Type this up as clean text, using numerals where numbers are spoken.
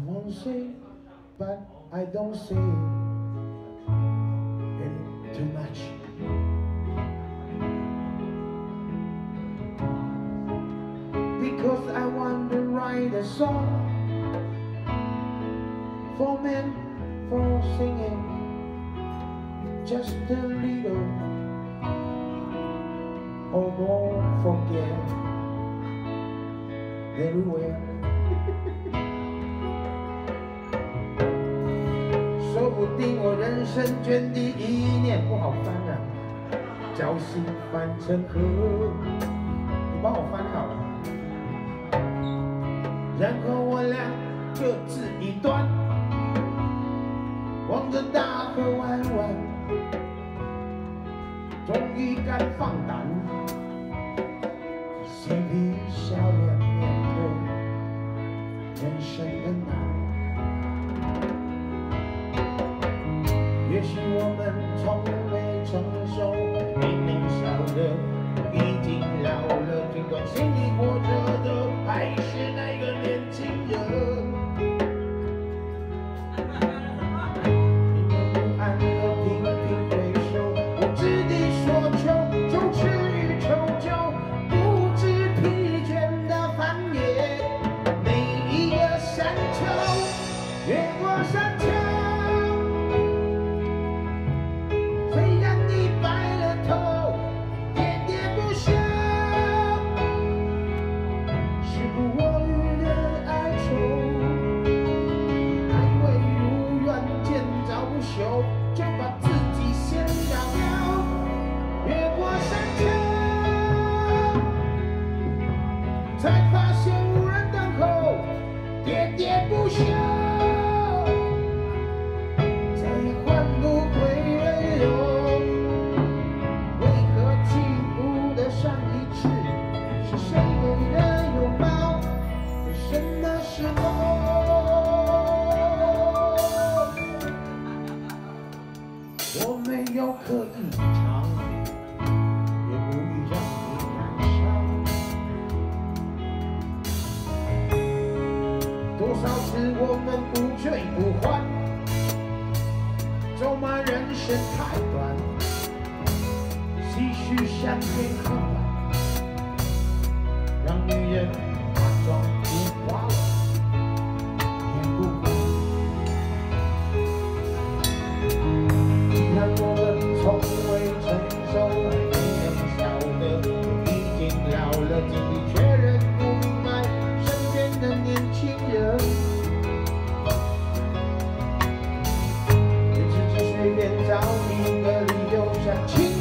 won't say, but I don't say it too much. Because I want to write a song for men, for singing, just a little or more forget everywhere. 说不定我人生卷第一念不好翻啊，侥幸翻成河，你帮我翻好了。然后我俩各自一端，望着大河弯弯，终于敢放胆，嬉皮笑脸面对人生的难。也许我们从未成熟，明明晓得已经老了，尽管心里活着的还是那个年轻人。你们不安的频频回首，无知地说求，就痴于求救，不知疲倦的翻越每一个山丘，越过山丘。就把自己先绕绕，越过山丘，才发现无人等候，喋喋不休，再也换不回温柔。为何起舞的上一次是谁给的拥抱？什么时候？我没有刻意隐藏，也无意让你感伤。多少次我们不醉不欢，咒骂人生太短，唏嘘相见恨晚，让女人化妆变花了，也不管。我们从未成熟，没人晓得已经老了，经历却仍不明白身边的年轻人。给自己随便找一个理由想起。